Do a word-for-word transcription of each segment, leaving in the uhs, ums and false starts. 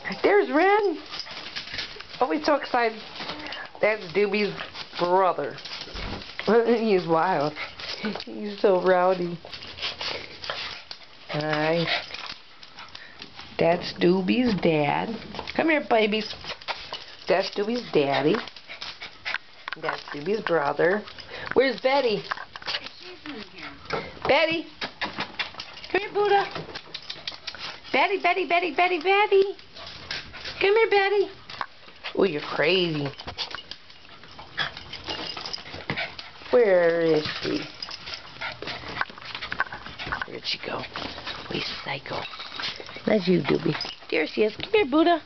There's Ren. Oh, he's so excited. That's Doobie's brother. He's wild. He's so rowdy. Hi. That's Doobie's dad. Come here, babies. That's Doobie's daddy. That's Doobie's brother. Where's Betty? She's in here. Betty. Come here, Buddha. Betty, Betty, Betty, Betty, Betty. Come here, Betty. Oh, you're crazy. Where is she? Where'd she go? We psycho. That's you, Doobie. There she is. Come here, Buddha.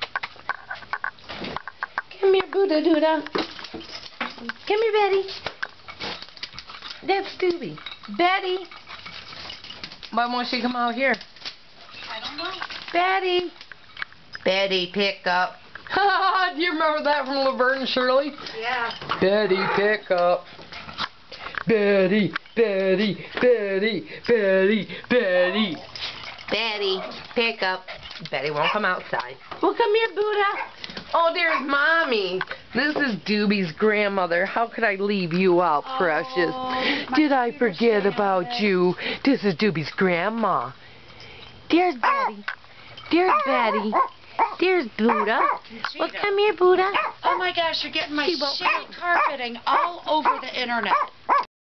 Come here, Buddha, Duda. Come here, Betty. That's Doobie. Betty. Why won't she come out here? I don't know. Betty. Betty, pick up. Do you remember that from Laverne and Shirley? Yeah. Betty, pick up. Betty, Betty, Betty, Betty, Betty. Betty, pick up. Betty won't come outside. Well, come here, Buddha. Oh, there's Mommy. This is Doobie's grandmother. How could I leave you out, precious? Oh, Did I forget about you? This is Doobie's grandma. There's Betty. There's Betty. There's Buddha. Well, come here, Buddha. Oh my gosh, you're getting my She won't- shitty carpeting all over the internet.